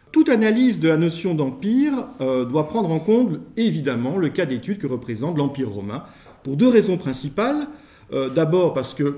toute analyse de la notion d'empire doit prendre en compte évidemment le cas d'étude que représente l'Empire romain, pour deux raisons principales. D'abord parce que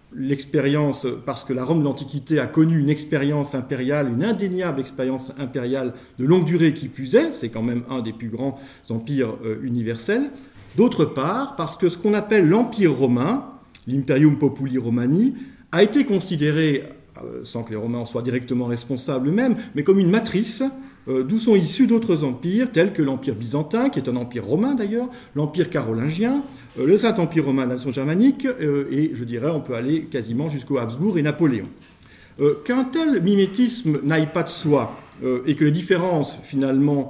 la Rome de l'Antiquité a connu une expérience impériale, une indéniable expérience impériale de longue durée qui plus est, c'est quand même un des plus grands empires universels. D'autre part, parce que ce qu'on appelle l'Empire romain, l'Imperium Populi Romani, a été considéré, sans que les Romains en soient directement responsables eux-mêmes, mais comme une matrice d'où sont issus d'autres empires, tels que l'Empire byzantin, qui est un empire romain d'ailleurs, l'Empire carolingien, le Saint-Empire romain nation germanique, et je dirais on peut aller quasiment jusqu'au Habsbourg et Napoléon. Qu'un tel mimétisme n'aille pas de soi, et que les différences finalement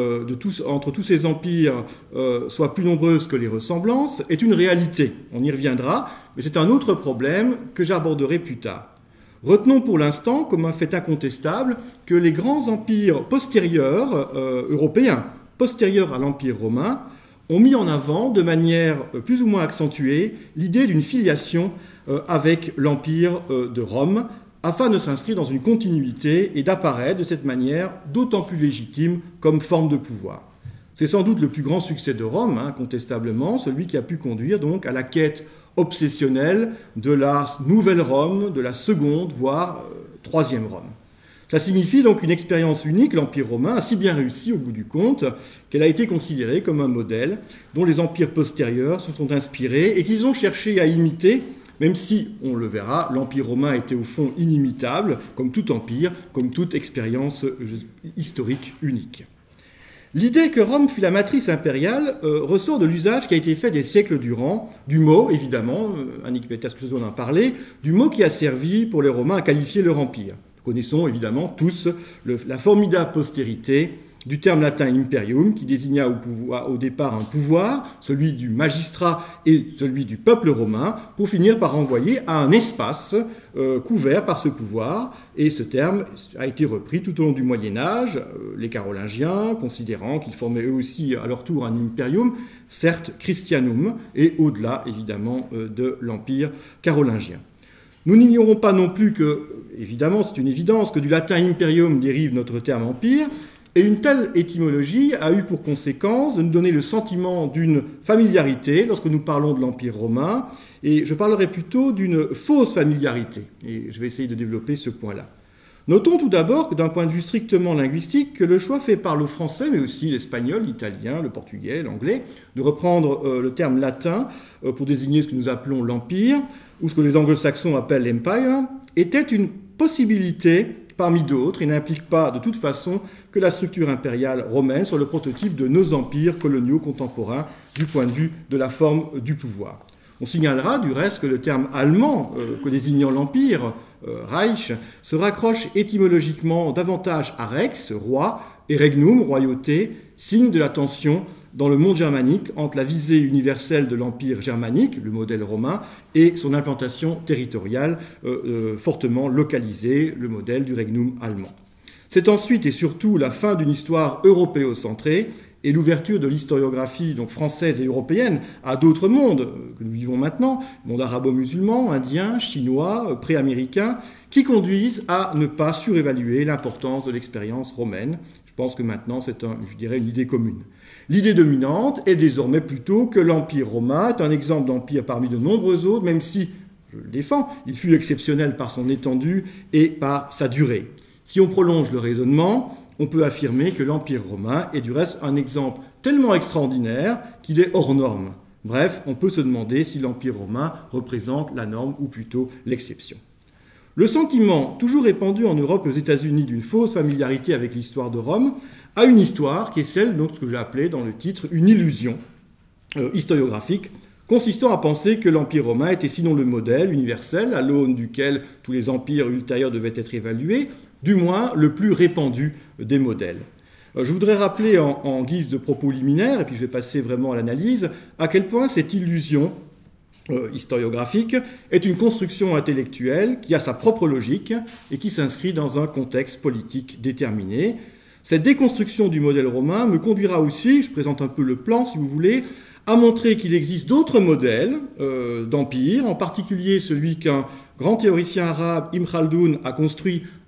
entre tous ces empires soient plus nombreuses que les ressemblances, est une réalité. On y reviendra, mais c'est un autre problème que j'aborderai plus tard. Retenons pour l'instant comme un fait incontestable que les grands empires postérieurs, européens, postérieurs à l'Empire romain, ont mis en avant de manière plus ou moins accentuée l'idée d'une filiation avec l'Empire de Rome, afin de s'inscrire dans une continuité et d'apparaître de cette manière d'autant plus légitime comme forme de pouvoir. C'est sans doute le plus grand succès de Rome, incontestablement, celui qui a pu conduire donc à la quête obsessionnelle de la nouvelle Rome, de la seconde, voire troisième Rome. Ça signifie donc une expérience unique. L'Empire romain a si bien réussi au bout du compte qu'elle a été considérée comme un modèle dont les empires postérieurs se sont inspirés et qu'ils ont cherché à imiter, même si, on le verra, l'Empire romain était au fond inimitable, comme tout empire, comme toute expérience historique unique. L'idée que Rome fut la matrice impériale ressort de l'usage qui a été fait des siècles durant, du mot, évidemment, Anicetus Closon en parlait, du mot qui a servi pour les Romains à qualifier leur empire. Nous connaissons évidemment tous la formidable postérité du terme latin imperium, qui désigna au départ un pouvoir, celui du magistrat et celui du peuple romain, pour finir par renvoyer à un espace couvert par ce pouvoir. Et ce terme a été repris tout au long du Moyen-Âge, les Carolingiens considérant qu'ils formaient eux aussi à leur tour un imperium, certes Christianum, et au-delà évidemment de l'Empire carolingien. Nous n'ignorons pas non plus que, évidemment c'est une évidence, que du latin imperium dérive notre terme empire. Et une telle étymologie a eu pour conséquence de nous donner le sentiment d'une familiarité lorsque nous parlons de l'Empire romain, et je parlerai plutôt d'une fausse familiarité, et je vais essayer de développer ce point-là. Notons tout d'abord que d'un point de vue strictement linguistique, que le choix fait par le français, mais aussi l'espagnol, l'italien, le portugais, l'anglais, de reprendre le terme latin pour désigner ce que nous appelons l'Empire, ou ce que les anglo-saxons appellent l'Empire, était une possibilité parmi d'autres, et n'implique pas de toute façon que la structure impériale romaine soit le prototype de nos empires coloniaux contemporains du point de vue de la forme du pouvoir. On signalera du reste que le terme allemand, que désignant l'empire, Reich, se raccroche étymologiquement davantage à rex, roi, et regnum, royauté, signe de la tension dans le monde germanique entre la visée universelle de l'empire germanique, le modèle romain, et son implantation territoriale fortement localisée, le modèle du regnum allemand. C'est ensuite et surtout la fin d'une histoire européocentrée et l'ouverture de l'historiographie donc française et européenne à d'autres mondes que nous vivons maintenant, monde arabo-musulman, indien, chinois, pré-américain, qui conduisent à ne pas surévaluer l'importance de l'expérience romaine. Je pense que maintenant c'est une idée commune. L'idée dominante est désormais plutôt que l'Empire romain est un exemple d'empire parmi de nombreux autres, même si, je le défends, il fut exceptionnel par son étendue et par sa durée. Si on prolonge le raisonnement, on peut affirmer que l'Empire romain est du reste un exemple tellement extraordinaire qu'il est hors norme. Bref, on peut se demander si l'Empire romain représente la norme ou plutôt l'exception. Le sentiment, toujours répandu en Europe et aux États-Unis, d'une fausse familiarité avec l'histoire de Rome, a une histoire qui est celle de ce que j'ai appelé dans le titre une illusion historiographique, consistant à penser que l'Empire romain était sinon le modèle universel à l'aune duquel tous les empires ultérieurs devaient être évalués, du moins le plus répandu des modèles. Je voudrais rappeler en guise de propos liminaire, et puis je vais passer vraiment à l'analyse, à quel point cette illusion historiographique est une construction intellectuelle qui a sa propre logique et qui s'inscrit dans un contexte politique déterminé. Cette déconstruction du modèle romain me conduira aussi, je présente un peu le plan si vous voulez, à montrer qu'il existe d'autres modèles d'empire, en particulier celui qu'un grand théoricien arabe, Ibn Khaldoun, a construit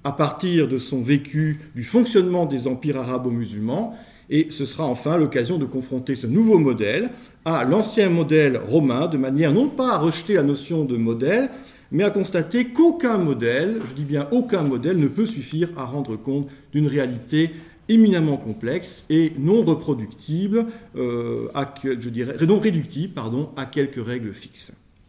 à partir de son vécu du fonctionnement des empires arabo-musulmans, et ce sera enfin l'occasion de confronter ce nouveau modèle à l'ancien modèle romain, de manière non pas à rejeter la notion de modèle, mais à constater qu'aucun modèle, je dis bien aucun modèle, ne peut suffire à rendre compte d'une réalité éminemment complexe et non reproductible, non réductible, à quelques règles fixes.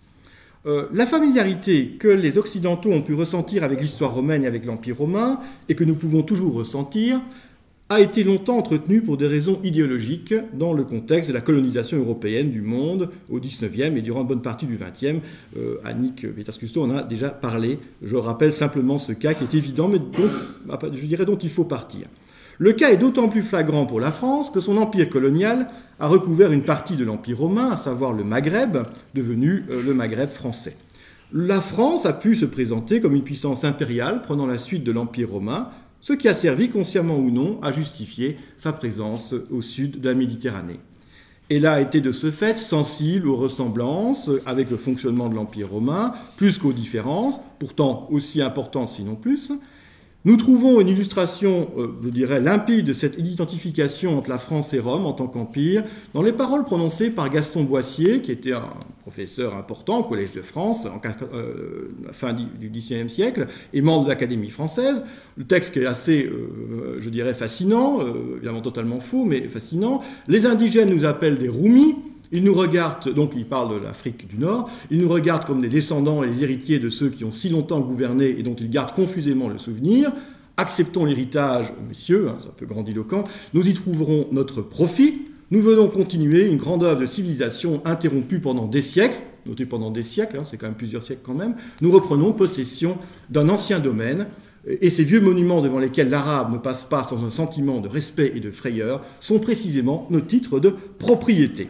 La familiarité que les Occidentaux ont pu ressentir avec l'histoire romaine et avec l'Empire romain, et que nous pouvons toujours ressentir, a été longtemps entretenue pour des raisons idéologiques dans le contexte de la colonisation européenne du monde au XIXe et durant une bonne partie du XXe. Annick Peters-Custo en a déjà parlé. Je rappelle simplement ce cas qui est évident, mais dont il faut partir. Le cas est d'autant plus flagrant pour la France que son empire colonial a recouvert une partie de l'empire romain, à savoir le Maghreb, devenu le Maghreb français. La France a pu se présenter comme une puissance impériale prenant la suite de l'empire romain, ce qui a servi, consciemment ou non, à justifier sa présence au sud de la Méditerranée. Elle a été de ce fait sensible aux ressemblances avec le fonctionnement de l'Empire romain, plus qu'aux différences, pourtant aussi importantes sinon plus. Nous trouvons une illustration, limpide de cette identification entre la France et Rome en tant qu'empire dans les paroles prononcées par Gaston Boissier, qui était un professeur important au Collège de France à la fin du XIXe siècle et membre de l'Académie française. Le texte est assez, fascinant, évidemment totalement faux, mais fascinant. Les indigènes nous appellent des Roumis. Ils nous regardent, donc il parle de l'Afrique du Nord, ils nous regardent comme des descendants et les héritiers de ceux qui ont si longtemps gouverné et dont ils gardent confusément le souvenir. Acceptons l'héritage, messieurs, c'est un peu grandiloquent, nous y trouverons notre profit. Nous venons continuer une grande œuvre de civilisation interrompue pendant des siècles, notez pendant des siècles, c'est quand même plusieurs siècles quand même. Nous reprenons possession d'un ancien domaine, et ces vieux monuments devant lesquels l'arabe ne passe pas sans un sentiment de respect et de frayeur sont précisément nos titres de propriété.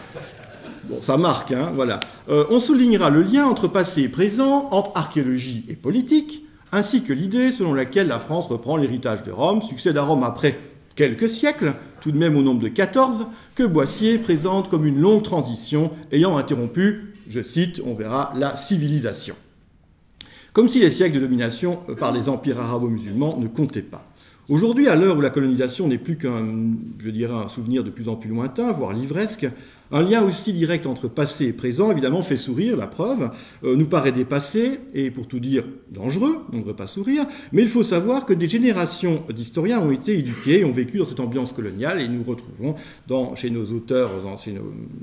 Bon, ça marque, voilà. On soulignera le lien entre passé et présent, entre archéologie et politique, ainsi que l'idée selon laquelle la France reprend l'héritage de Rome, succède à Rome après quelques siècles, tout de même au nombre de 14, que Boissier présente comme une longue transition ayant interrompu, je cite, on verra, la civilisation. Comme si les siècles de domination par les empires arabo-musulmans ne comptaient pas. Aujourd'hui, à l'heure où la colonisation n'est plus un souvenir de plus en plus lointain, voire livresque, un lien aussi direct entre passé et présent, évidemment, fait sourire, la preuve, nous paraît dépassé, et pour tout dire, dangereux, on ne devrait pas sourire, mais il faut savoir que des générations d'historiens ont été éduqués et ont vécu dans cette ambiance coloniale, et nous retrouvons chez nos auteurs, chez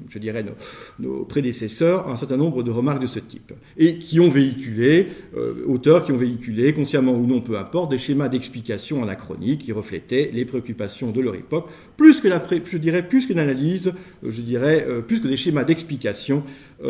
nos prédécesseurs, un certain nombre de remarques de ce type, et qui ont véhiculé, auteurs qui ont véhiculé, consciemment ou non, peu importe, des schémas d'explication anachroniques qui reflétaient les préoccupations de leur époque, plus que l'analyse, plus que des schémas d'explication,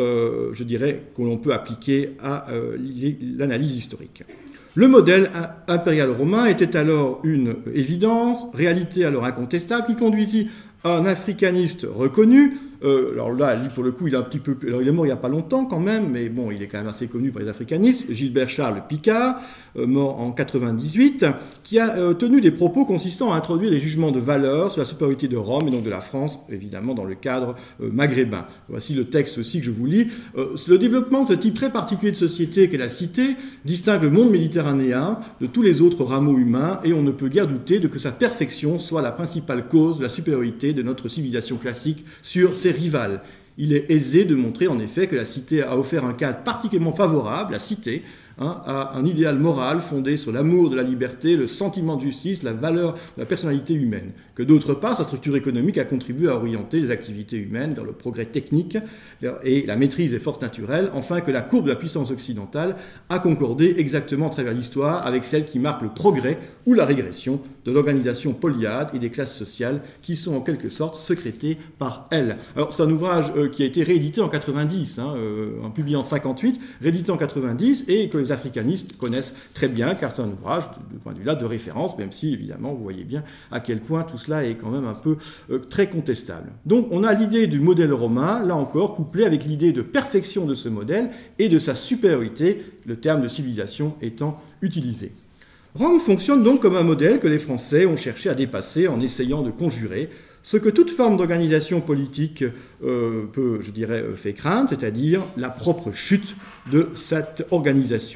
que l'on peut appliquer à l'analyse historique. Le modèle impérial romain était alors une évidence, réalité alors incontestable, qui conduisit un africaniste reconnu. Alors là, lui, pour le coup, il est mort il n'y a pas longtemps quand même, mais bon, il est quand même assez connu par les africanistes, Gilbert Charles Picard, mort en 98, qui a tenu des propos consistant à introduire des jugements de valeur sur la supériorité de Rome et donc de la France, évidemment dans le cadre maghrébin. Voici le texte aussi que je vous lis. Le développement de ce type très particulier de société qu'est la cité distingue le monde méditerranéen de tous les autres rameaux humains et on ne peut guère douter de que sa perfection soit la principale cause de la supériorité de notre civilisation classique sur ses rivales. Il est aisé de montrer en effet que la cité a offert un cadre particulièrement favorable, la cité, à un idéal moral fondé sur l'amour de la liberté, le sentiment de justice, la valeur de la personnalité humaine. Que d'autre part, sa structure économique a contribué à orienter les activités humaines vers le progrès technique et la maîtrise des forces naturelles, enfin que la courbe de la puissance occidentale a concordé exactement à travers l'histoire avec celle qui marque le progrès ou la régression de l'organisation polyade et des classes sociales qui sont en quelque sorte sécrétées par elle. Alors c'est un ouvrage qui a été réédité en 90, en publié en 58, réédité en 90 et que les africanistes connaissent très bien car c'est un ouvrage de point de vue là de référence, même si évidemment vous voyez bien à quel point tout cela est quand même un peu très contestable. Donc on a l'idée du modèle romain, là encore, couplé avec l'idée de perfection de ce modèle et de sa supériorité, le terme de civilisation étant utilisé. Rome fonctionne donc comme un modèle que les Français ont cherché à dépasser en essayant de conjurer ce que toute forme d'organisation politique fait craindre, c'est-à-dire la propre chute de cette organisation.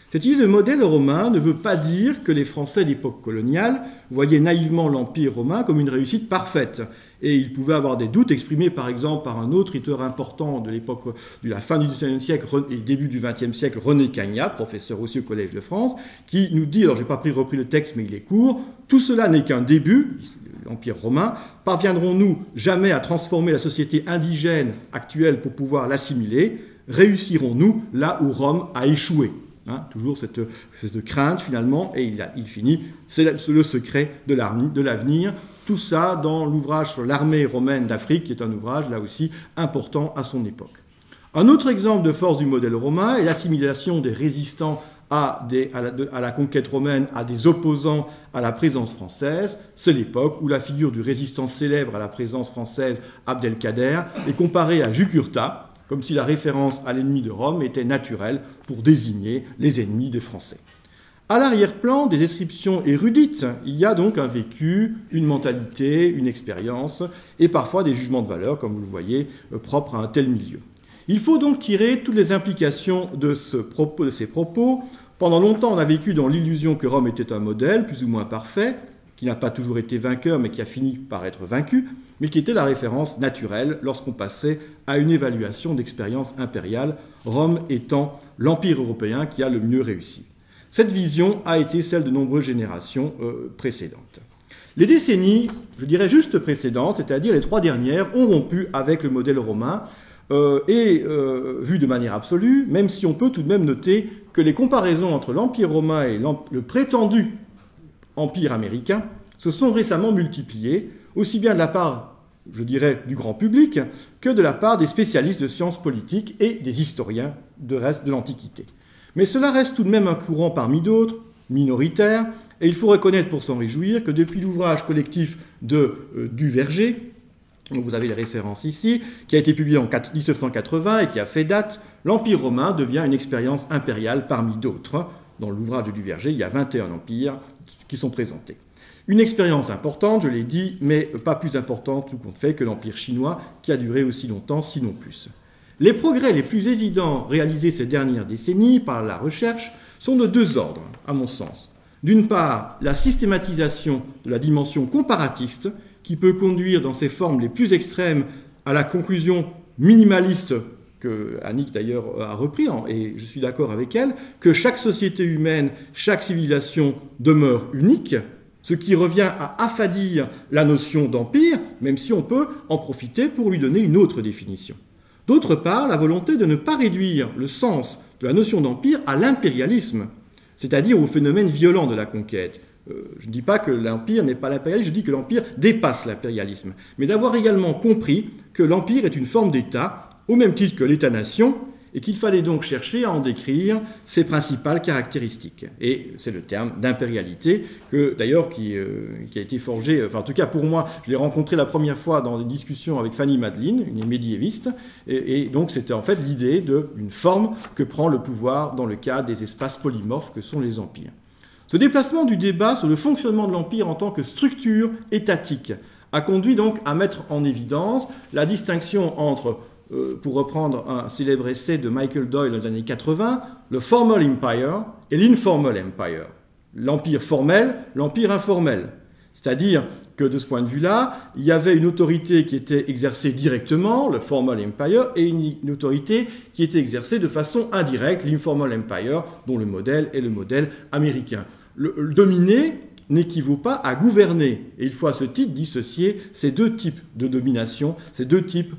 Cette idée de modèle romain ne veut pas dire que les Français d'époque coloniale voyaient naïvement l'Empire romain comme une réussite parfaite. Et ils pouvaient avoir des doutes exprimés par exemple par un autre auteur important de l'époque de la fin du XIXe siècle et début du XXe siècle, René Cagnat, professeur aussi au Collège de France, qui nous dit, alors je n'ai pas repris le texte mais il est court, « Tout cela n'est qu'un début », l'Empire romain, parviendrons-nous jamais à transformer la société indigène actuelle pour pouvoir l'assimiler? Réussirons-nous là où Rome a échoué? Toujours cette crainte finalement, et il finit, c'est le secret de l'avenir. Tout ça dans l'ouvrage sur l'armée romaine d'Afrique, qui est un ouvrage là aussi important à son époque. Un autre exemple de force du modèle romain est l'assimilation des résistants à la conquête romaine, à des opposants à la présence française. C'est l'époque où la figure du résistant célèbre à la présence française, Abdelkader, est comparée à Jugurtha, comme si la référence à l'ennemi de Rome était naturelle pour désigner les ennemis des Français. À l'arrière-plan des descriptions érudites, il y a donc un vécu, une mentalité, une expérience, et parfois des jugements de valeur, comme vous le voyez, propres à un tel milieu. Il faut donc tirer toutes les implications de ces propos. Pendant longtemps, on a vécu dans l'illusion que Rome était un modèle, plus ou moins parfait, qui n'a pas toujours été vainqueur, mais qui a fini par être vaincu, mais qui était la référence naturelle lorsqu'on passait à une évaluation d'expérience impériale, Rome étant l'empire européen qui a le mieux réussi. Cette vision a été celle de nombreuses générations précédentes. Les décennies, je dirais juste précédentes, c'est-à-dire les 3 dernières, ont rompu avec le modèle romain, vu de manière absolue, même si on peut tout de même noter que les comparaisons entre l'Empire romain et le prétendu Empire américain se sont récemment multipliées, aussi bien de la part, je dirais, du grand public, que de la part des spécialistes de sciences politiques et des historiens de l'Antiquité. Mais cela reste tout de même un courant parmi d'autres, minoritaire, et il faut reconnaître pour s'en réjouir que depuis l'ouvrage collectif du Verger, dont vous avez les références ici, qui a été publié en 1780 et qui a fait date, l'Empire romain devient une expérience impériale parmi d'autres. Dans l'ouvrage du Verger, il y a 21 empires qui sont présentés. Une expérience importante, je l'ai dit, mais pas plus importante tout compte fait que l'Empire chinois, qui a duré aussi longtemps, sinon plus. Les progrès les plus évidents réalisés ces dernières décennies par la recherche sont de 2 ordres, à mon sens. D'une part, la systématisation de la dimension comparatiste, qui peut conduire dans ses formes les plus extrêmes à la conclusion minimaliste que Annick d'ailleurs a repris, et je suis d'accord avec elle, que chaque société humaine, chaque civilisation demeure unique, ce qui revient à affadir la notion d'empire, même si on peut en profiter pour lui donner une autre définition. D'autre part, la volonté de ne pas réduire le sens de la notion d'empire à l'impérialisme, c'est-à-dire au phénomène violent de la conquête. Je ne dis pas que l'empire n'est pas l'impérialisme, je dis que l'empire dépasse l'impérialisme, mais d'avoir également compris que l'empire est une forme d'État, au même titre que l'État-nation, et qu'il fallait donc chercher à en décrire ses principales caractéristiques. Et c'est le terme d'impérialité, d'ailleurs qui a été forgé, enfin en tout cas pour moi, je l'ai rencontré la première fois dans une discussion avec Fanny Madeline, une médiéviste, et donc c'était en fait l'idée d'une forme que prend le pouvoir dans le cadre des espaces polymorphes que sont les empires. Ce déplacement du débat sur le fonctionnement de l'empire en tant que structure étatique a conduit donc à mettre en évidence la distinction entre, pour reprendre un célèbre essai de Michael Doyle dans les années 80, le formal empire et l'informal empire. L'empire formel, l'empire informel. C'est-à-dire que de ce point de vue-là, il y avait une autorité qui était exercée directement, le formal empire, et une autorité qui était exercée de façon indirecte, l'informal empire, dont le modèle est le modèle américain. Le dominer n'équivaut pas à gouverner. Et il faut à ce titre dissocier ces 2 types de domination, ces 2 types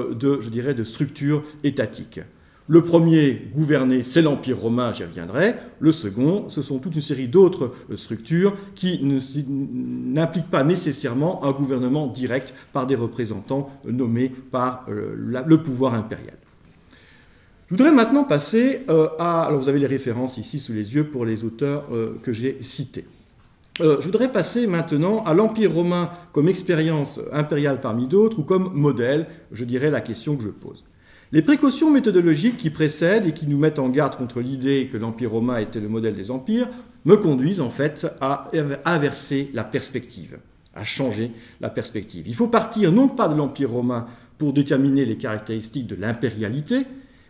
de structures étatiques. Le premier, gouverner, c'est l'Empire romain, j'y reviendrai. Le second, ce sont toute une série d'autres structures qui n'impliquent pas nécessairement un gouvernement direct par des représentants nommés par le pouvoir impérial. Je voudrais maintenant passer alors vous avez les références ici sous les yeux pour les auteurs que j'ai cités. Je voudrais passer maintenant à l'Empire romain comme expérience impériale parmi d'autres ou comme modèle, je dirais la question que je pose. Les précautions méthodologiques qui précèdent et qui nous mettent en garde contre l'idée que l'Empire romain était le modèle des empires me conduisent en fait à inverser la perspective, à changer la perspective. Il faut partir non pas de l'Empire romain pour déterminer les caractéristiques de l'impérialité,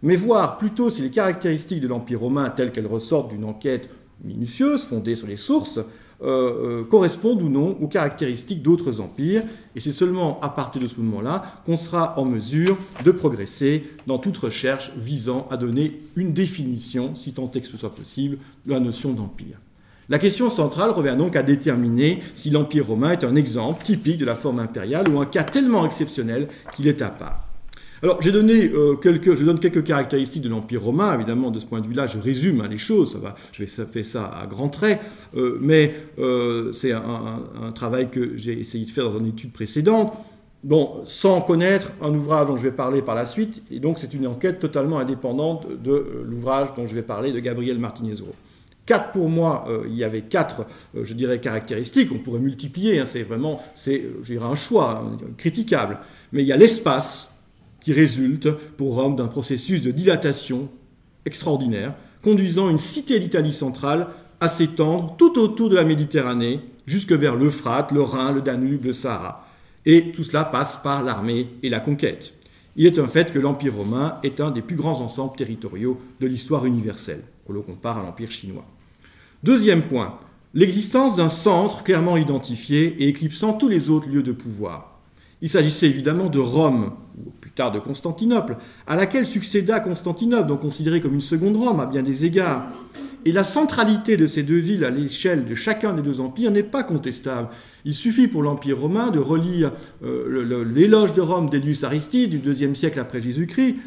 mais voir plutôt si les caractéristiques de l'Empire romain, telles qu'elles ressortent d'une enquête minutieuse, fondée sur les sources, correspondent ou non aux caractéristiques d'autres empires. Et c'est seulement à partir de ce moment-là qu'on sera en mesure de progresser dans toute recherche visant à donner une définition, si tant est que ce soit possible, de la notion d'empire. La question centrale revient donc à déterminer si l'Empire romain est un exemple typique de la forme impériale ou un cas tellement exceptionnel qu'il est à part. Alors, je donne quelques caractéristiques de l'Empire romain. Évidemment, de ce point de vue-là, je résume les choses. Je fais ça à grands traits, mais c'est un travail que j'ai essayé de faire dans une étude précédente. Bon, sans connaître un ouvrage dont je vais parler par la suite, et donc c'est une enquête totalement indépendante de l'ouvrage dont je vais parler de Gabriel Martinez-Oro. Pour moi, il y avait 4, je dirais, caractéristiques. On pourrait multiplier, hein, je dirais, un choix critiquable. Mais il y a l'espace qui résulte pour Rome d'un processus de dilatation extraordinaire, conduisant une cité d'Italie centrale à s'étendre tout autour de la Méditerranée, jusque vers l'Euphrate, le Rhin, le Danube, le Sahara. Et tout cela passe par l'armée et la conquête. Il est un fait que l'Empire romain est un des plus grands ensembles territoriaux de l'histoire universelle, que l'on compare à l'Empire chinois. Deuxième point, l'existence d'un centre clairement identifié et éclipsant tous les autres lieux de pouvoir. Il s'agissait évidemment de Rome, ou plus tard de Constantinople, à laquelle succéda Constantinople, donc considérée comme une seconde Rome à bien des égards. Et la centralité de ces deux villes à l'échelle de chacun des deux empires n'est pas contestable. Il suffit pour l'Empire romain de relire l'éloge de Rome d'Aelius Aristide du IIe siècle après Jésus-Christ,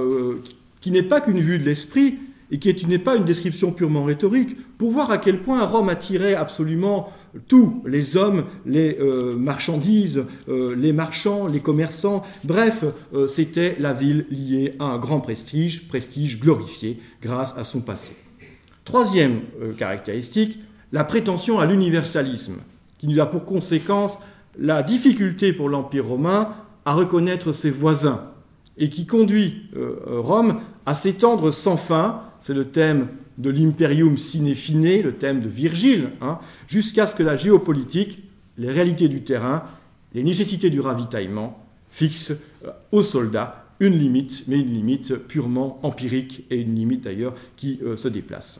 qui n'est pas qu'une vue de l'esprit et qui n'est pas une description purement rhétorique, pour voir à quel point Rome attirait absolument tous les hommes, les marchandises, les marchands, les commerçants. Bref, c'était la ville liée à un grand prestige glorifié grâce à son passé. Troisième caractéristique, la prétention à l'universalisme, qui a pour conséquence la difficulté pour l'Empire romain à reconnaître ses voisins et qui conduit Rome à s'étendre sans fin. C'est le thème de l'Imperium sine fine, le thème de Virgile, jusqu'à ce que la géopolitique, les réalités du terrain, les nécessités du ravitaillement fixent aux soldats une limite, mais une limite purement empirique et une limite d'ailleurs qui se déplace.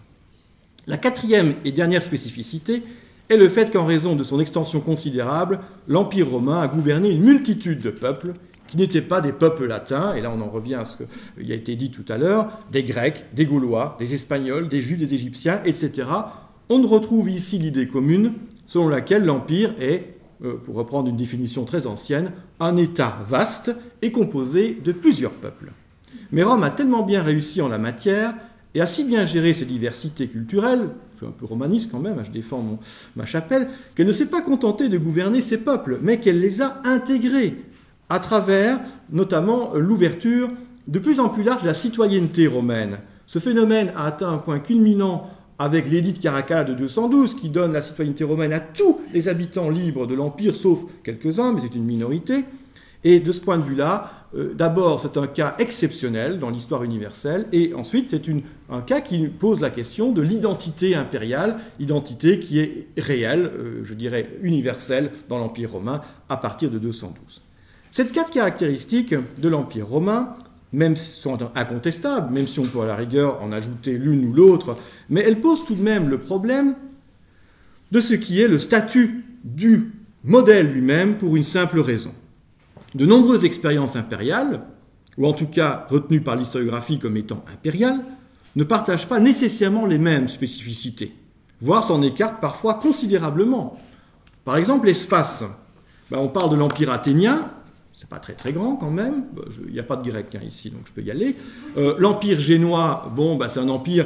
La quatrième et dernière spécificité est le fait qu'en raison de son extension considérable, l'Empire romain a gouverné une multitude de peuples qui n'étaient pas des peuples latins, et là on en revient à ce qui a été dit tout à l'heure, des Grecs, des Gaulois, des Espagnols, des Juifs, des Égyptiens, etc. On retrouve ici l'idée commune selon laquelle l'Empire est, pour reprendre une définition très ancienne, un État vaste et composé de plusieurs peuples. Mais Rome a tellement bien réussi en la matière et a si bien géré ses diversités culturelles, je suis un peu romaniste quand même, je défends ma chapelle, qu'elle ne s'est pas contentée de gouverner ces peuples, mais qu'elle les a intégrés à travers notamment l'ouverture de plus en plus large de la citoyenneté romaine. Ce phénomène a atteint un point culminant avec l'édit de Caracalla de 212 qui donne la citoyenneté romaine à tous les habitants libres de l'Empire, sauf quelques-uns, mais c'est une minorité. Et de ce point de vue-là, d'abord c'est un cas exceptionnel dans l'histoire universelle, et ensuite c'est un cas qui pose la question de l'identité impériale, identité qui est réelle, je dirais universelle dans l'Empire romain à partir de 212. Ces 4 caractéristiques de l'Empire romain, même sont incontestables, même si on peut à la rigueur en ajouter l'une ou l'autre, mais elles posent tout de même le problème de ce qui est le statut du modèle lui-même pour une simple raison. De nombreuses expériences impériales, ou en tout cas retenues par l'historiographie comme étant impériales, ne partagent pas nécessairement les mêmes spécificités, voire s'en écartent parfois considérablement. Par exemple, l'espace. On parle de l'Empire athénien, c'est pas très très grand quand même, il n'y a pas de grec ici donc je peux y aller. L'Empire génois, c'est un empire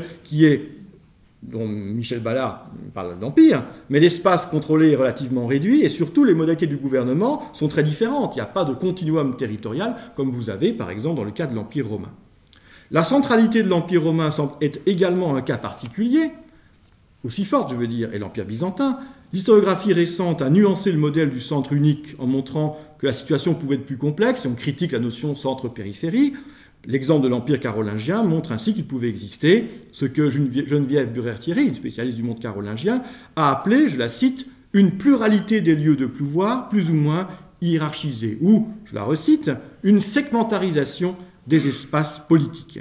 dont Michel Ballard parle d'empire, mais l'espace contrôlé est relativement réduit et surtout les modalités du gouvernement sont très différentes. Il n'y a pas de continuum territorial comme vous avez par exemple dans le cas de l'Empire romain. La centralité de l'Empire romain est également un cas particulier, aussi forte je veux dire, et l'Empire byzantin. L'historiographie récente a nuancé le modèle du centre unique en montrant que la situation pouvait être plus complexe et on critique la notion centre-périphérie. L'exemple de l'Empire carolingien montre ainsi qu'il pouvait exister ce que Geneviève Burère-Thierry, une spécialiste du monde carolingien, a appelé, je la cite, une pluralité des lieux de pouvoir plus ou moins hiérarchisés, ou, je la recite, une segmentarisation des espaces politiques.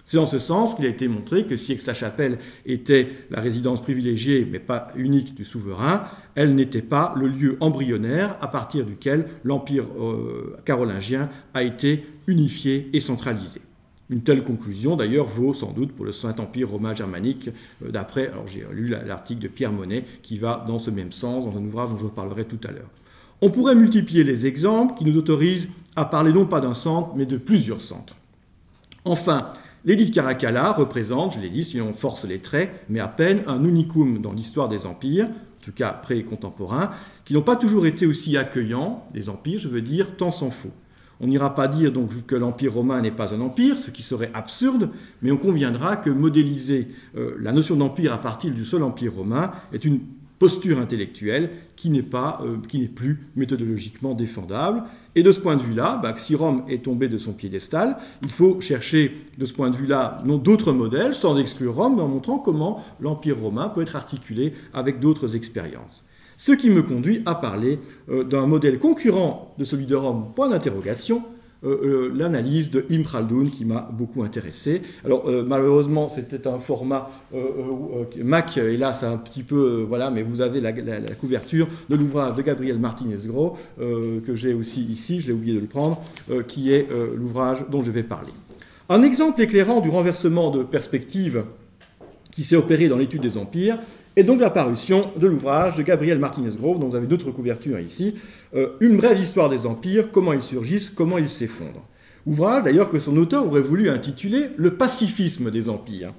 C'est dans ce sens qu'il a été montré que si Aix-la-Chapelle était la résidence privilégiée, mais pas unique du souverain, elle n'était pas le lieu embryonnaire à partir duquel l'Empire carolingien a été unifié et centralisé. Une telle conclusion, d'ailleurs, vaut sans doute pour le Saint-Empire romain germanique, d'après, alors j'ai lu l'article de Pierre Monet, qui va dans ce même sens, dans un ouvrage dont je reparlerai tout à l'heure. On pourrait multiplier les exemples qui nous autorisent à parler non pas d'un centre, mais de plusieurs centres. Enfin, l'édit de Caracalla représente, je l'ai dit, si on force les traits, mais à peine un unicum dans l'histoire des empires, en tout cas pré- et contemporains, qui n'ont pas toujours été aussi accueillants, les empires, je veux dire, tant s'en faut. On n'ira pas dire donc que l'Empire romain n'est pas un empire, ce qui serait absurde, mais on conviendra que modéliser la notion d'empire à partir du seul empire romain est une posture intellectuelle qui n'est plus méthodologiquement défendable. Et de ce point de vue-là, si Rome est tombée de son piédestal, il faut chercher de ce point de vue-là d'autres modèles, sans exclure Rome, mais en montrant comment l'Empire romain peut être articulé avec d'autres expériences. Ce qui me conduit à parler d'un modèle concurrent de celui de Rome, point d'interrogation, l'analyse de Ibn Khaldoun qui m'a beaucoup intéressé. Alors malheureusement c'était un format Mac, hélas un petit peu, voilà, mais vous avez la couverture de l'ouvrage de Gabriel Martinez-Gros que j'ai aussi ici, je l'ai oublié de le prendre, qui est l'ouvrage dont je vais parler. Un exemple éclairant du renversement de perspective qui s'est opéré dans l'étude des empires, et donc la parution de l'ouvrage de Gabriel Martinez-Gros, dont vous avez d'autres couvertures ici, Une brève histoire des empires, comment ils surgissent, comment ils s'effondrent. Ouvrage d'ailleurs que son auteur aurait voulu intituler Le pacifisme des empires,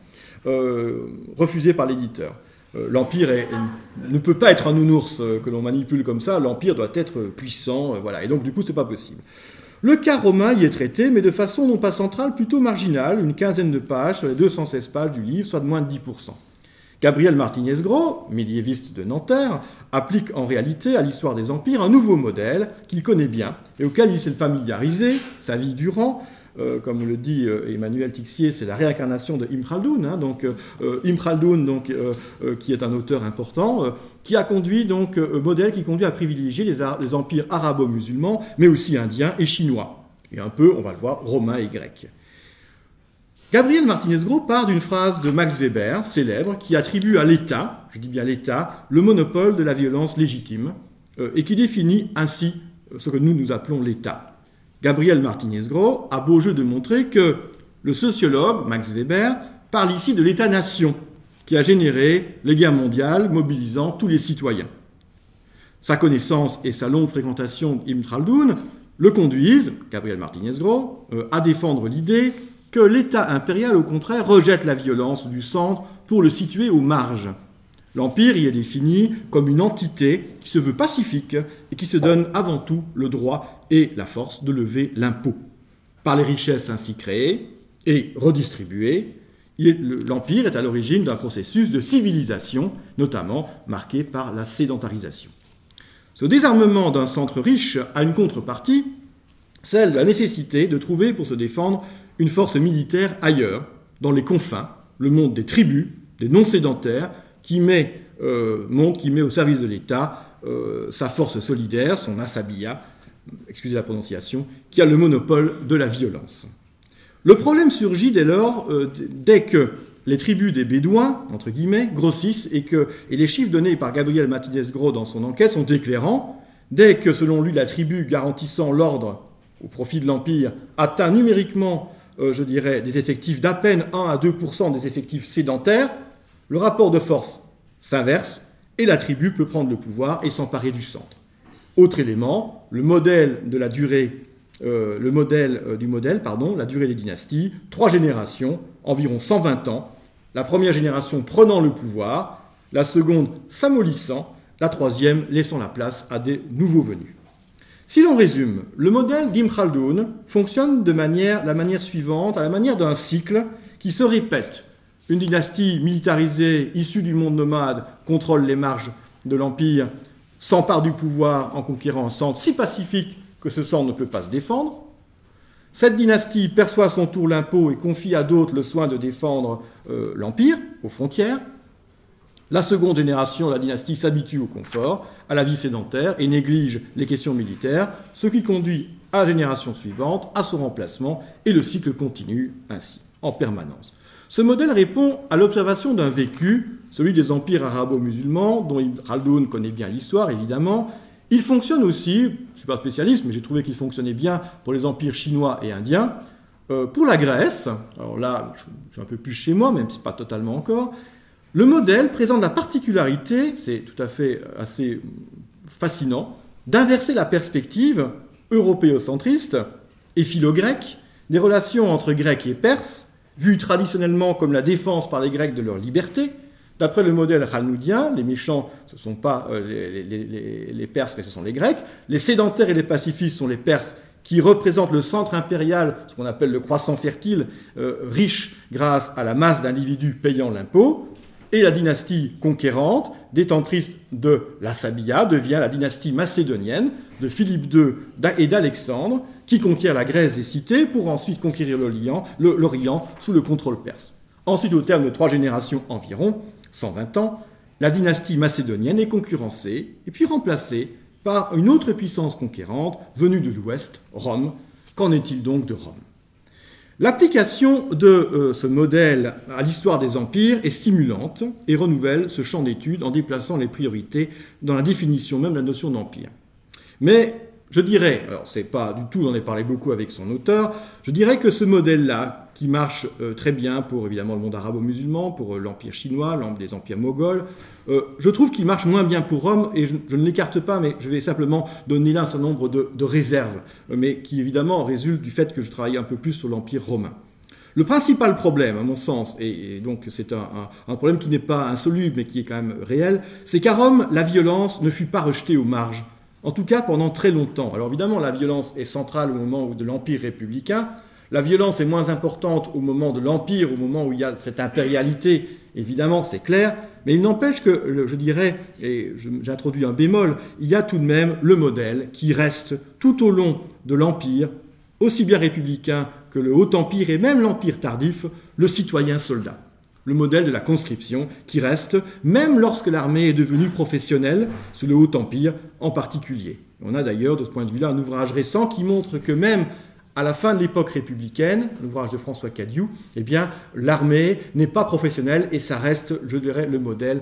refusé par l'éditeur. L'empire ne peut pas être un nounours que l'on manipule comme ça, l'empire doit être puissant, voilà, et donc du coup c'est pas possible. Le cas romain y est traité, mais de façon non pas centrale, plutôt marginale, une quinzaine de pages sur les 216 pages du livre, soit de moins de 10%. Gabriel Martinez-Gros, médiéviste de Nanterre, applique en réalité à l'histoire des empires un nouveau modèle qu'il connaît bien et auquel il s'est familiarisé sa vie durant. Comme le dit Emmanuel Tixier, c'est la réincarnation de Ibn Khaldoun, Ibn Khaldoun qui est un auteur important, qui a conduit modèle qui conduit à privilégier les empires arabo-musulmans, mais aussi indiens et chinois, et un peu, on va le voir, romains et grecs. Gabriel Martinez-Gros part d'une phrase de Max Weber, célèbre, qui attribue à l'État, je dis bien l'État, le monopole de la violence légitime, et qui définit ainsi ce que nous appelons l'État. Gabriel Martinez-Gros a beau jeu de montrer que le sociologue Max Weber parle ici de l'État-nation, qui a généré les guerres mondiales mobilisant tous les citoyens. Sa connaissance et sa longue fréquentation d'Ibn Khaldoun le conduisent, Gabriel Martinez-Gros, à défendre l'idée que l'État impérial, au contraire, rejette la violence du centre pour le situer aux marges. L'Empire y est défini comme une entité qui se veut pacifique et qui se donne avant tout le droit et la force de lever l'impôt. Par les richesses ainsi créées et redistribuées, l'Empire est à l'origine d'un processus de civilisation, notamment marqué par la sédentarisation. Ce désarmement d'un centre riche a une contrepartie, celle de la nécessité de trouver pour se défendre une force militaire ailleurs, dans les confins, le monde des tribus, des non-sédentaires, qui met au service de l'État sa force solidaire, son asabiya, excusez la prononciation, qui a le monopole de la violence. Le problème surgit dès lors, dès que les tribus des Bédouins, entre guillemets, grossissent et les chiffres donnés par Gabriel Martinez-Gros dans son enquête sont éclairants. Dès que, selon lui, la tribu garantissant l'ordre au profit de l'Empire atteint numériquement, des effectifs d'à peine 1 à 2% des effectifs sédentaires, le rapport de force s'inverse et la tribu peut prendre le pouvoir et s'emparer du centre. Autre élément, la durée des dynasties, 3 générations, environ 120 ans, la première génération prenant le pouvoir, la seconde s'amollissant, la troisième laissant la place à des nouveaux venus. Si l'on résume, le modèle d'Ibn Khaldoun fonctionne de la manière suivante, à la manière d'un cycle qui se répète. Une dynastie militarisée, issue du monde nomade, contrôle les marges de l'Empire, s'empare du pouvoir en conquérant un centre si pacifique que ce centre ne peut pas se défendre. Cette dynastie perçoit à son tour l'impôt et confie à d'autres le soin de défendre l'Empire, aux frontières. La seconde génération, la dynastie, s'habitue au confort, à la vie sédentaire et néglige les questions militaires, ce qui conduit à la génération suivante, à son remplacement, et le cycle continue ainsi. en permanence. Ce modèle répond à l'observation d'un vécu, celui des empires arabo-musulmans, dont Ibn Khaldoun connaît bien l'histoire, évidemment. Il fonctionne aussi, je ne suis pas spécialiste, mais j'ai trouvé qu'il fonctionnait bien pour les empires chinois et indiens. Pour la Grèce, alors là, je suis un peu plus chez moi, même si ce n'est pas totalement encore, le modèle présente la particularité, c'est tout à fait assez fascinant, d'inverser la perspective européocentriste et philo-grecque des relations entre Grecs et Perses, vues traditionnellement comme la défense par les Grecs de leur liberté. D'après le modèle chalnoudien, les méchants, ce ne sont pas les Perses, mais ce sont les Grecs. Les sédentaires et les pacifistes sont les Perses, qui représentent le centre impérial, ce qu'on appelle le croissant fertile, riche grâce à la masse d'individus payant l'impôt. Et la dynastie conquérante, détentrice de la Sabilla, devient la dynastie macédonienne de Philippe II et d'Alexandre, qui conquiert la Grèce et Cité pour ensuite conquérir l'Orient sous le contrôle perse. Ensuite, au terme de 3 générations environ, 120 ans, la dynastie macédonienne est concurrencée et puis remplacée par une autre puissance conquérante venue de l'Ouest, Rome. Qu'en est-il donc de Rome ? L'application de ce modèle à l'histoire des empires est stimulante et renouvelle ce champ d'études en déplaçant les priorités dans la définition même de la notion d'empire. Mais je dirais, alors c'est pas du tout, on en a parlé beaucoup avec son auteur, je dirais que ce modèle-là, qui marche très bien pour évidemment le monde arabo-musulman, pour l'empire chinois, des empires moghols, je trouve qu'il marche moins bien pour Rome, et je ne l'écarte pas, mais je vais simplement donner là un certain nombre de réserves, mais qui évidemment résultent du fait que je travaille un peu plus sur l'empire romain. Le principal problème, à mon sens, et donc c'est un problème qui n'est pas insoluble, mais qui est quand même réel, c'est qu'à Rome, la violence ne fut pas rejetée aux marges, en tout cas pendant très longtemps. Alors évidemment, la violence est centrale au moment de l'empire républicain. La violence est moins importante au moment de l'Empire, au moment où il y a cette impérialité, évidemment, c'est clair, mais il n'empêche que, je dirais, et j'introduis un bémol, il y a tout de même le modèle qui reste tout au long de l'Empire, aussi bien républicain que le Haut-Empire et même l'Empire tardif, le citoyen-soldat. Le modèle de la conscription qui reste, même lorsque l'armée est devenue professionnelle, sous le Haut-Empire en particulier. On a d'ailleurs, de ce point de vue-là, un ouvrage récent qui montre que même à la fin de l'époque républicaine, l'ouvrage de François Cadiou, eh bien, l'armée n'est pas professionnelle et ça reste, je dirais, le modèle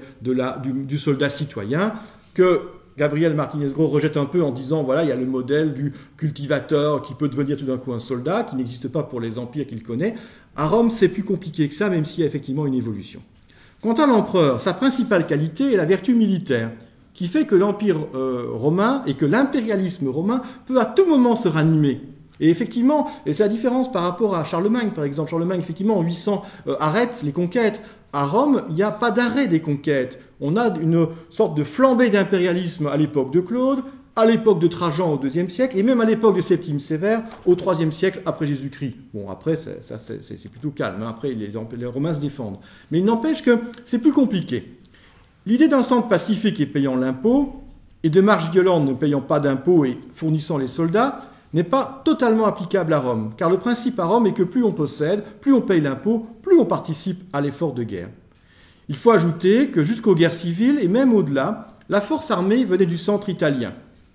du soldat citoyen que Gabriel Martinez-Gros rejette un peu en disant, voilà, il y a le modèle du cultivateur qui peut devenir tout d'un coup un soldat, qui n'existe pas pour les empires qu'il connaît. À Rome, c'est plus compliqué que ça, même s'il y a effectivement une évolution. Quant à l'empereur, sa principale qualité est la vertu militaire, qui fait que l'empire romain et que l'impérialisme romain peut à tout moment se ranimer. Et effectivement, et c'est la différence par rapport à Charlemagne, par exemple. Charlemagne, effectivement, en 800, arrête les conquêtes. À Rome, il n'y a pas d'arrêt des conquêtes. On a une sorte de flambée d'impérialisme à l'époque de Claude, à l'époque de Trajan au IIe siècle, et même à l'époque de Septime Sévère au IIIe siècle après Jésus-Christ. Bon, après, c'est plutôt calme. Hein. Après, les Romains se défendent. Mais il n'empêche que c'est plus compliqué. L'idée d'un centre pacifique et payant l'impôt, et de marches violentes ne payant pas d'impôt et fournissant les soldats, n'est pas totalement applicable à Rome, car le principe à Rome est que plus on possède, plus on paye l'impôt, plus on participe à l'effort de guerre. Il faut ajouter que jusqu'aux guerres civiles, et même au-delà, la force armée venait du centre italien.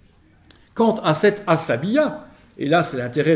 Quant à cette Asabia, et là c'est l'intérêt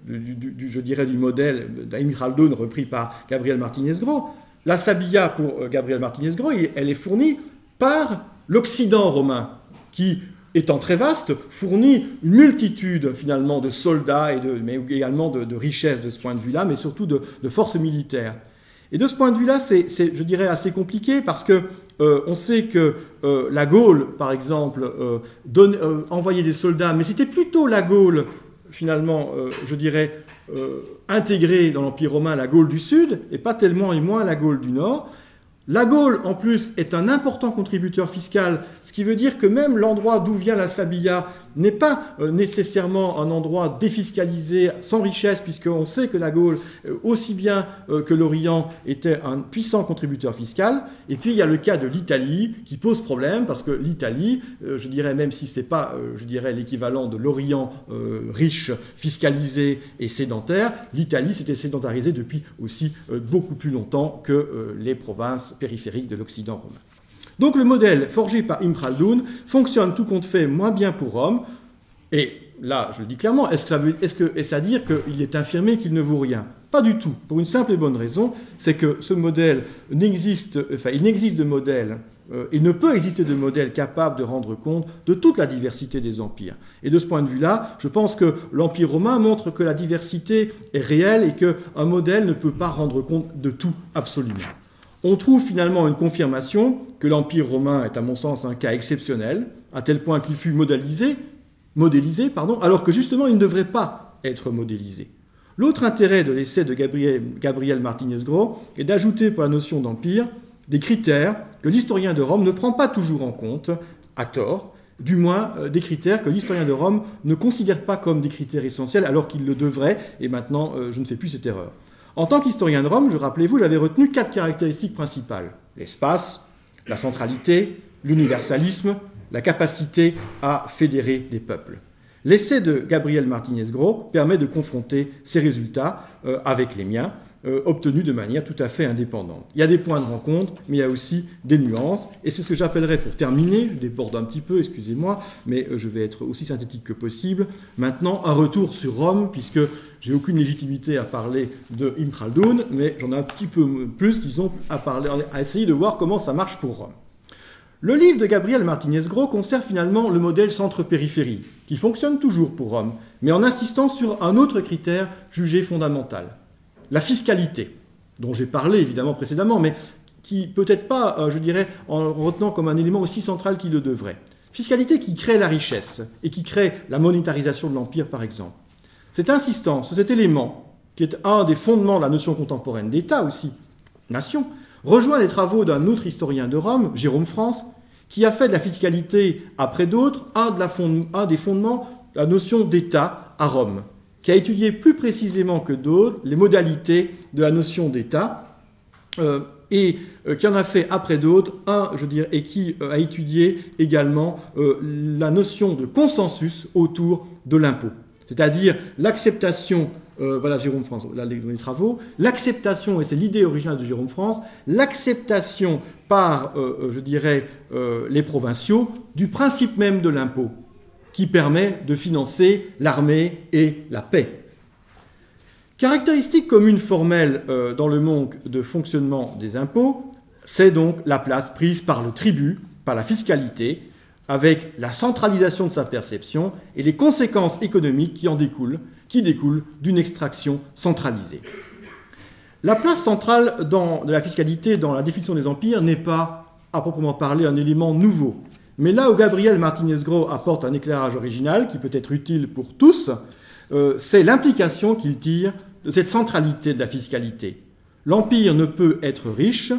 je dirais, du modèle d'Ibn Khaldoun repris par Gabriel Martinez-Gros, l'Asabia pour Gabriel Martinez-Gros, elle est fournie par l'Occident romain, qui étant très vaste, fournit une multitude finalement de soldats, mais également de richesses de ce point de vue-là, mais surtout de forces militaires. Et de ce point de vue-là, c'est, je dirais, assez compliqué parce que on sait que la Gaule, par exemple, envoyait des soldats, mais c'était plutôt la Gaule, finalement, je dirais, intégrée dans l'Empire romain, la Gaule du Sud, et pas tellement et moins la Gaule du Nord. La Gaule, en plus, est un important contributeur fiscal, ce qui veut dire que même l'endroit d'où vient la Sabilla n'est pas nécessairement un endroit défiscalisé, sans richesse, puisqu'on sait que la Gaule, aussi bien que l'Orient, était un puissant contributeur fiscal. Et puis, il y a le cas de l'Italie, qui pose problème, parce que l'Italie, je dirais, même si ce n'est pas, je dirais, l'équivalent de l'Orient riche, fiscalisé et sédentaire, l'Italie s'était sédentarisée depuis aussi beaucoup plus longtemps que les provinces périphériques de l'Occident romain. Donc le modèle forgé par Ibn Khaldoun fonctionne tout compte fait moins bien pour Rome, et là je le dis clairement, est-ce à dire qu'il est infirmé qu'il ne vaut rien? Pas du tout, pour une simple et bonne raison, c'est que ce modèle il n'existe de modèle il ne peut exister de modèle capable de rendre compte de toute la diversité des empires. Et de ce point de vue-là, je pense que l'Empire romain montre que la diversité est réelle et qu'un modèle ne peut pas rendre compte de tout absolument. On trouve finalement une confirmation que l'Empire romain est à mon sens un cas exceptionnel, à tel point qu'il fut modélisé, alors que justement il ne devrait pas être modélisé. L'autre intérêt de l'essai de Gabriel Martinez-Gros est d'ajouter pour la notion d'empire des critères que l'historien de Rome ne prend pas toujours en compte, à tort, du moins des critères que l'historien de Rome ne considère pas comme des critères essentiels alors qu'il le devrait, et maintenant je ne fais plus cette erreur. En tant qu'historien de Rome, rappelez-vous, j'avais retenu 4 caractéristiques principales. L'espace, la centralité, l'universalisme, la capacité à fédérer des peuples. L'essai de Gabriel Martinez-Gros permet de confronter ces résultats avec les miens, obtenus de manière tout à fait indépendante. Il y a des points de rencontre, mais il y a aussi des nuances, et c'est ce que j'appellerais, pour terminer, je déborde un petit peu, excusez-moi, mais je vais être aussi synthétique que possible, maintenant un retour sur Rome, puisque j'ai aucune légitimité à parler de Ibn Khaldoun, mais j'en ai un petit peu plus, disons, à essayer de voir comment ça marche pour Rome. Le livre de Gabriel Martinez-Gros conserve finalement le modèle centre-périphérie, qui fonctionne toujours pour Rome, mais en insistant sur un autre critère jugé fondamental. La fiscalité, dont j'ai parlé évidemment précédemment, mais qui peut-être pas, je dirais, en retenant comme un élément aussi central qu'il le devrait. Fiscalité qui crée la richesse et qui crée la monétarisation de l'Empire, par exemple. Cette insistance, cet élément, qui est un des fondements de la notion contemporaine d'État aussi, nation, rejoint les travaux d'un autre historien de Rome, Jérôme France, qui a fait de la fiscalité, après d'autres, un des fondements de la notion d'État à Rome, qui a étudié plus précisément que d'autres les modalités de la notion d'État, et qui en a fait après d'autres et qui a étudié également la notion de consensus autour de l'impôt. C'est-à-dire l'acceptation, voilà Jérôme France, là les travaux, l'acceptation, et c'est l'idée originale de Jérôme France, l'acceptation par, les provinciaux du principe même de l'impôt, qui permet de financer l'armée et la paix. Caractéristique commune formelle dans le manque de fonctionnement des impôts, c'est donc la place prise par le tribut, par la fiscalité, avec la centralisation de sa perception et les conséquences économiques qui découlent d'une extraction centralisée. La place centrale de la fiscalité dans la définition des empires n'est pas, à proprement parler, un élément nouveau. Mais là où Gabriel Martinez-Gros apporte un éclairage original, qui peut être utile pour tous, c'est l'implication qu'il tire de cette centralité de la fiscalité. L'empire ne peut être riche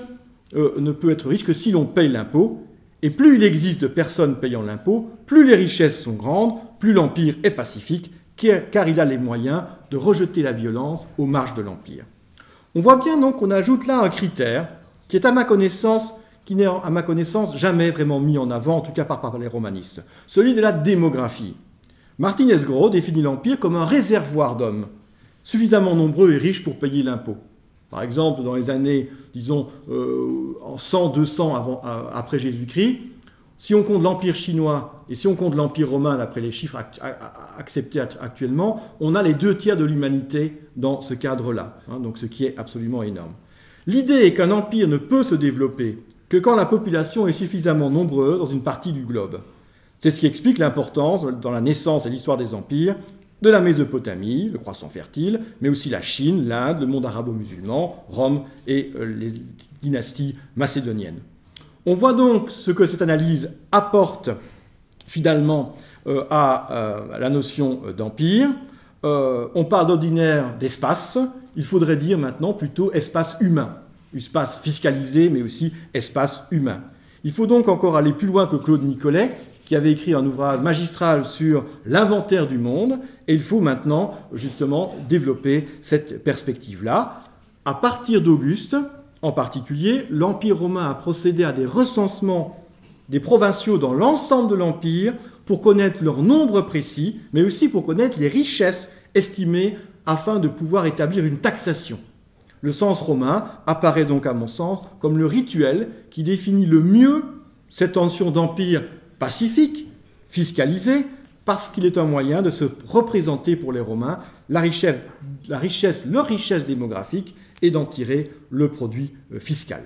que si l'on paye l'impôt, et plus il existe de personnes payant l'impôt, plus les richesses sont grandes, plus l'empire est pacifique, car il a les moyens de rejeter la violence aux marges de l'empire. On voit bien donc qu'on ajoute là un critère qui n'est à ma connaissance jamais vraiment mis en avant, en tout cas par les romanistes, celui de la démographie. Martinez-Gros définit l'Empire comme un réservoir d'hommes, suffisamment nombreux et riches pour payer l'impôt. Par exemple, dans les années, disons, en 100-200 après Jésus-Christ, si on compte l'Empire chinois et si on compte l'Empire romain, d'après les chiffres acceptés actuellement, on a les 2/3 de l'humanité dans ce cadre-là, donc ce qui est absolument énorme. L'idée est qu'un empire ne peut se développer que quand la population est suffisamment nombreuse dans une partie du globe. C'est ce qui explique l'importance, dans la naissance et l'histoire des empires, de la Mésopotamie, le croissant fertile, mais aussi la Chine, l'Inde, le monde arabo-musulman, Rome et les dynasties macédoniennes. On voit donc ce que cette analyse apporte finalement à la notion d'empire. On parle d'ordinaire d'espace, il faudrait dire maintenant plutôt espace humain, espace fiscalisé mais aussi espace humain. Il faut donc encore aller plus loin que Claude Nicollet, qui avait écrit un ouvrage magistral sur l'inventaire du monde, et il faut maintenant justement développer cette perspective-là. À partir d'Auguste, en particulier, l'Empire romain a procédé à des recensements des provinciaux dans l'ensemble de l'Empire pour connaître leur nombre précis, mais aussi pour connaître les richesses estimées afin de pouvoir établir une taxation. Le sens romain apparaît donc à mon sens comme le rituel qui définit le mieux cette notion d'empire pacifique, fiscalisé, parce qu'il est un moyen de se représenter pour les Romains leur richesse démographique et d'en tirer le produit fiscal.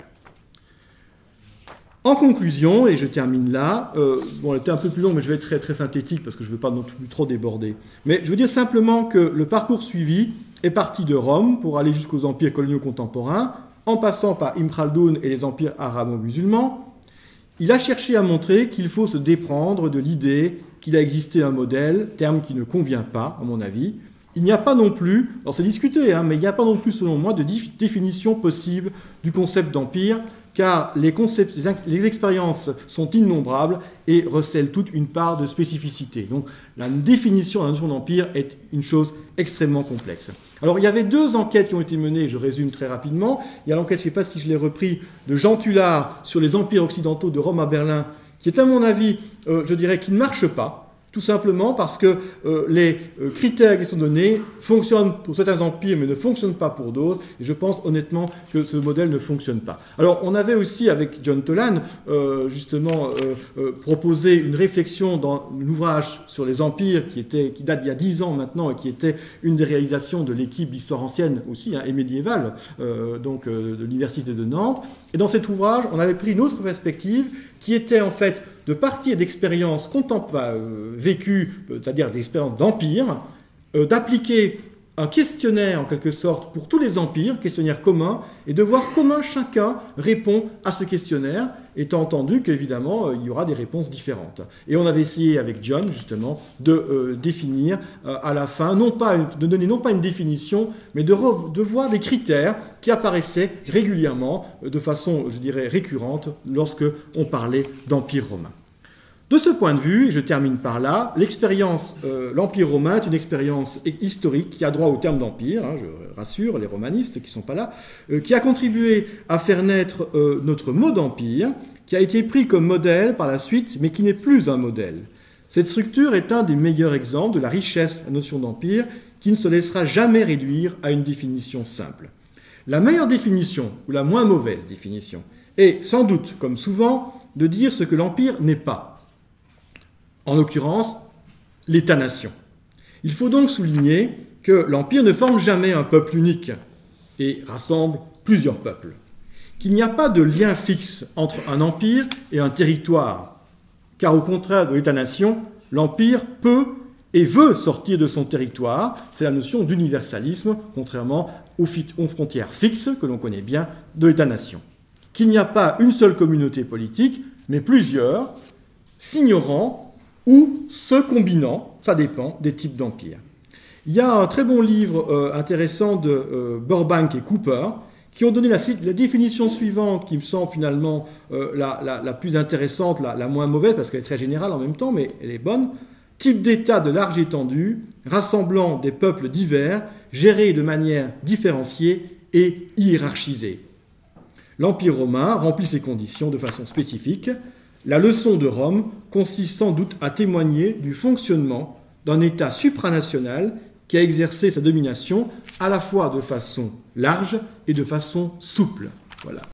En conclusion, et je termine là, bon, elle était un peu plus longue, mais je vais être très, très synthétique parce que je ne veux pas non plus trop déborder. Mais je veux dire simplement que le parcours suivi est parti de Rome pour aller jusqu'aux empires coloniaux contemporains, en passant par Ibn Khaldoun et les empires arabo-musulmans. Il a cherché à montrer qu'il faut se déprendre de l'idée qu'il a existé un modèle, terme qui ne convient pas, à mon avis. Il n'y a pas non plus, alors c'est discuté, hein, mais il n'y a pas non plus, selon moi, de définition possible du concept d'empire, car les expériences sont innombrables et recèlent toute une part de spécificité. Donc la définition de la notion d'empire est une chose extrêmement complexe. Alors il y avait 2 enquêtes qui ont été menées, je résume très rapidement. Il y a l'enquête, je ne sais pas si je l'ai repris, de Jean Tullard sur les empires occidentaux de Rome à Berlin, qui est à mon avis, je dirais, qui ne marche pas. Tout simplement parce que les critères qui sont donnés fonctionnent pour certains empires, mais ne fonctionnent pas pour d'autres. Et je pense honnêtement que ce modèle ne fonctionne pas. Alors, on avait aussi, avec John Toland, justement, proposé une réflexion dans l'ouvrage sur les empires qui date d'il y a 10 ans maintenant et qui était une des réalisations de l'équipe d'histoire ancienne aussi, hein, et médiévale, de l'Université de Nantes. Et dans cet ouvrage, on avait pris une autre perspective qui était en fait de partir d'expériences vécues, c'est-à-dire d'expériences d'empire, d'appliquer un questionnaire en quelque sorte pour tous les empires, questionnaire commun, et de voir comment chacun répond à ce questionnaire, étant entendu qu'évidemment il y aura des réponses différentes. Et on avait essayé avec John justement de définir à la fin, de donner non pas une définition, mais de voir des critères qui apparaissaient régulièrement, de façon, je dirais, récurrente, lorsque on parlait d'empire romain. De ce point de vue, et je termine par là, l'Empire romain est une expérience historique qui a droit au terme d'empire, hein, je rassure les romanistes qui ne sont pas là, qui a contribué à faire naître notre mot d'empire, qui a été pris comme modèle par la suite, mais qui n'est plus un modèle. Cette structure est un des meilleurs exemples de la richesse de la notion d'empire, qui ne se laissera jamais réduire à une définition simple. La meilleure définition, ou la moins mauvaise définition, est sans doute, comme souvent, de dire ce que l'empire n'est pas. En l'occurrence, l'État-nation. Il faut donc souligner que l'Empire ne forme jamais un peuple unique et rassemble plusieurs peuples. Qu'il n'y a pas de lien fixe entre un empire et un territoire, car au contraire de l'État-nation, l'Empire peut et veut sortir de son territoire. C'est la notion d'universalisme, contrairement aux frontières fixes que l'on connaît bien de l'État-nation. Qu'il n'y a pas une seule communauté politique, mais plusieurs, s'ignorant ou se combinant, ça dépend des types d'empires. Il y a un très bon livre intéressant de Burbank et Cooper qui ont donné la définition suivante qui me semble finalement la plus intéressante, la moins mauvaise parce qu'elle est très générale en même temps, mais elle est bonne. Type d'État de large étendue, rassemblant des peuples divers, gérés de manière différenciée et hiérarchisée. L'Empire romain remplit ces conditions de façon spécifique. La leçon de Rome consiste sans doute à témoigner du fonctionnement d'un État supranational qui a exercé sa domination à la fois de façon large et de façon souple. Voilà.